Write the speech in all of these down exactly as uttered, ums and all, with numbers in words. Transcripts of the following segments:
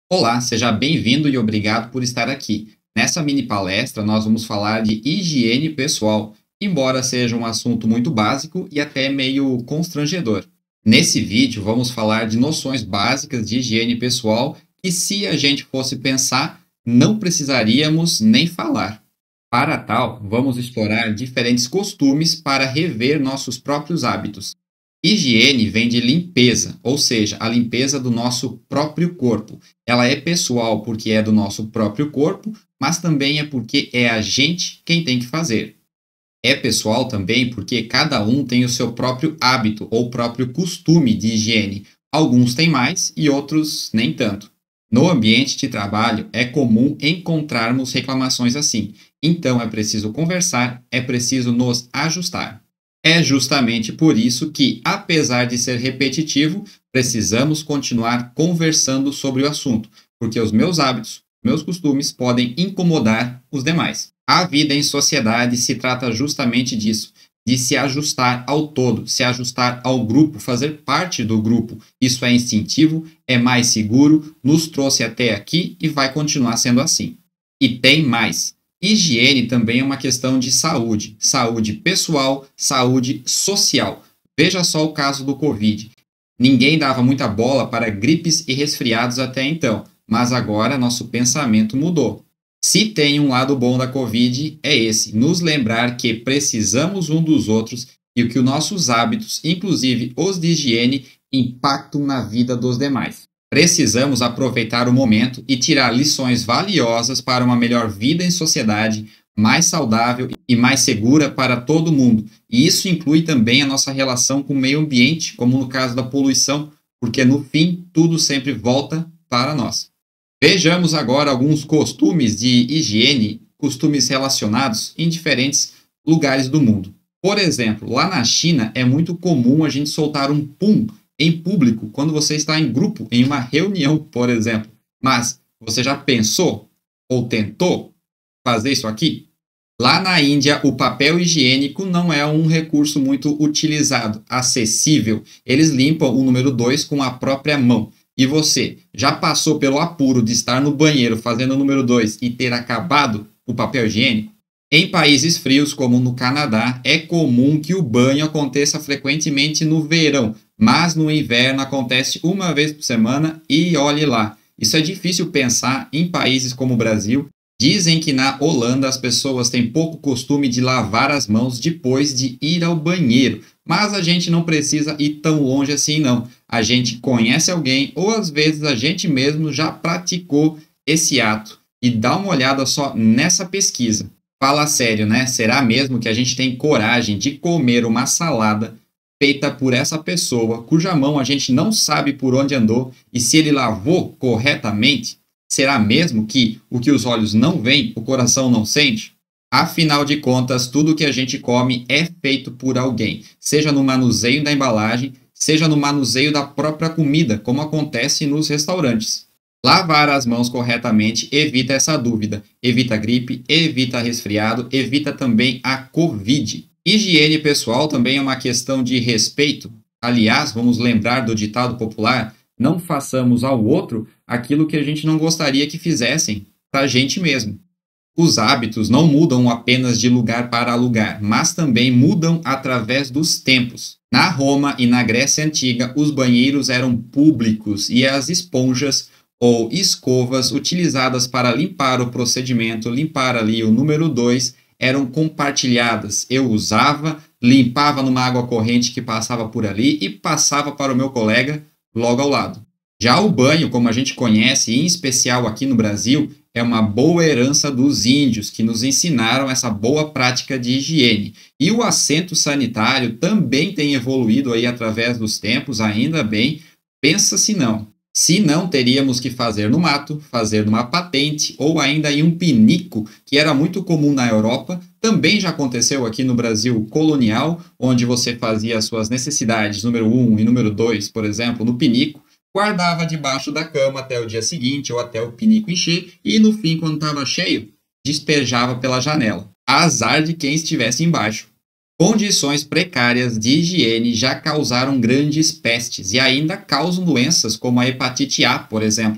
Olá, seja bem-vindo e obrigado por estar aqui. Nessa mini palestra, nós vamos falar de higiene pessoal, embora seja um assunto muito básico e até meio constrangedor. Nesse vídeo, vamos falar de noções básicas de higiene pessoal que, se a gente fosse pensar, não precisaríamos nem falar. Para tal, vamos explorar diferentes costumes para rever nossos próprios hábitos. Higiene vem de limpeza, ou seja, a limpeza do nosso próprio corpo. Ela é pessoal porque é do nosso próprio corpo, mas também é porque é a gente quem tem que fazer. É pessoal também porque cada um tem o seu próprio hábito ou próprio costume de higiene. Alguns têm mais e outros nem tanto. No ambiente de trabalho, é comum encontrarmos reclamações assim. Então, é preciso conversar, é preciso nos ajustar. É justamente por isso que, apesar de ser repetitivo, precisamos continuar conversando sobre o assunto, porque os meus hábitos, meus costumes podem incomodar os demais. A vida em sociedade se trata justamente disso, de se ajustar ao todo, se ajustar ao grupo, fazer parte do grupo. Isso é instintivo, é mais seguro, nos trouxe até aqui e vai continuar sendo assim. E tem mais. Higiene também é uma questão de saúde, saúde pessoal, saúde social. Veja só o caso do Covid. Ninguém dava muita bola para gripes e resfriados até então, mas agora nosso pensamento mudou. Se tem um lado bom da Covid, é esse, nos lembrar que precisamos um dos outros e que os nossos hábitos, inclusive os de higiene, impactam na vida dos demais. Precisamos aproveitar o momento e tirar lições valiosas para uma melhor vida em sociedade, mais saudável e mais segura para todo mundo. E isso inclui também a nossa relação com o meio ambiente, como no caso da poluição, porque no fim tudo sempre volta para nós. Vejamos agora alguns costumes de higiene, costumes relacionados em diferentes lugares do mundo. Por exemplo, lá na China é muito comum a gente soltar um pum em público quando você está em grupo, em uma reunião, por exemplo. Mas você já pensou ou tentou fazer isso aqui? Lá na Índia, o papel higiênico não é um recurso muito utilizado, acessível. Eles limpam o número dois com a própria mão. E você já passou pelo apuro de estar no banheiro fazendo o número dois e ter acabado o papel higiênico? Em países frios, como no Canadá, é comum que o banho aconteça frequentemente no verão, mas no inverno acontece uma vez por semana e olhe lá. Isso é difícil pensar em países como o Brasil. Dizem que na Holanda as pessoas têm pouco costume de lavar as mãos depois de ir ao banheiro, mas a gente não precisa ir tão longe assim não. A gente conhece alguém ou às vezes a gente mesmo já praticou esse ato. E dá uma olhada só nessa pesquisa. Fala sério, né? Será mesmo que a gente tem coragem de comer uma salada feita por essa pessoa, cuja mão a gente não sabe por onde andou e se ele lavou corretamente? Será mesmo que o que os olhos não veem, o coração não sente? Afinal de contas, tudo que a gente come é feito por alguém, seja no manuseio da embalagem, seja no manuseio da própria comida, como acontece nos restaurantes. Lavar as mãos corretamente evita essa dúvida, evita gripe, evita resfriado, evita também a Covid. Higiene pessoal também é uma questão de respeito. Aliás, vamos lembrar do ditado popular: não façamos ao outro aquilo que a gente não gostaria que fizessem para a gente mesmo. Os hábitos não mudam apenas de lugar para lugar, mas também mudam através dos tempos. Na Roma e na Grécia Antiga, os banheiros eram públicos e as esponjas ou escovas utilizadas para limpar o procedimento, limpar ali o número dois, eram compartilhadas. Eu usava, limpava numa água corrente que passava por ali e passava para o meu colega logo ao lado. Já o banho, como a gente conhece, em especial aqui no Brasil, é uma boa herança dos índios, que nos ensinaram essa boa prática de higiene. E o assento sanitário também tem evoluído aí através dos tempos, ainda bem. Pensa se não. Se não, teríamos que fazer no mato, fazer numa patente ou ainda em um pinico, que era muito comum na Europa. Também já aconteceu aqui no Brasil colonial, onde você fazia as suas necessidades, número um e número dois, por exemplo, no pinico, guardava debaixo da cama até o dia seguinte ou até o pinico encher e no fim, quando estava cheio, despejava pela janela. Azar de quem estivesse embaixo. Condições precárias de higiene já causaram grandes pestes e ainda causam doenças como a hepatite A, por exemplo.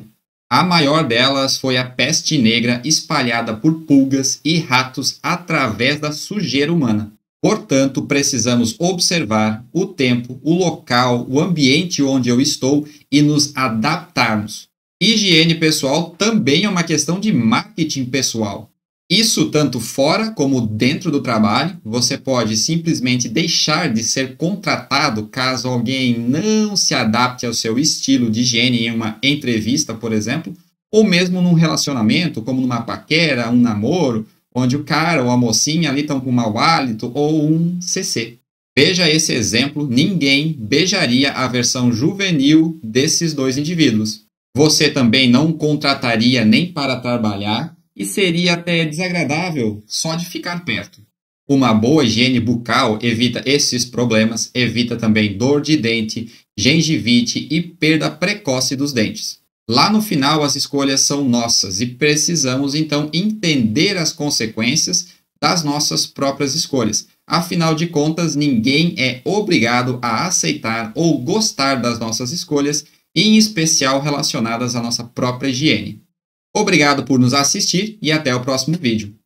A maior delas foi a peste negra espalhada por pulgas e ratos através da sujeira humana. Portanto, precisamos observar o tempo, o local, o ambiente onde eu estou e nos adaptarmos. Higiene pessoal também é uma questão de marketing pessoal. Isso tanto fora como dentro do trabalho. Você pode simplesmente deixar de ser contratado caso alguém não se adapte ao seu estilo de higiene em uma entrevista, por exemplo, ou mesmo num relacionamento, como numa paquera, um namoro, onde o cara ou a mocinha ali estão com mau hálito ou um C C. Veja esse exemplo, ninguém beijaria a versão juvenil desses dois indivíduos. Você também não contrataria nem para trabalhar, e seria até desagradável só de ficar perto. Uma boa higiene bucal evita esses problemas, evita também dor de dente, gengivite e perda precoce dos dentes. Lá no final, as escolhas são nossas e precisamos então entender as consequências das nossas próprias escolhas. Afinal de contas, ninguém é obrigado a aceitar ou gostar das nossas escolhas, em especial relacionadas à nossa própria higiene. Obrigado por nos assistir e até o próximo vídeo.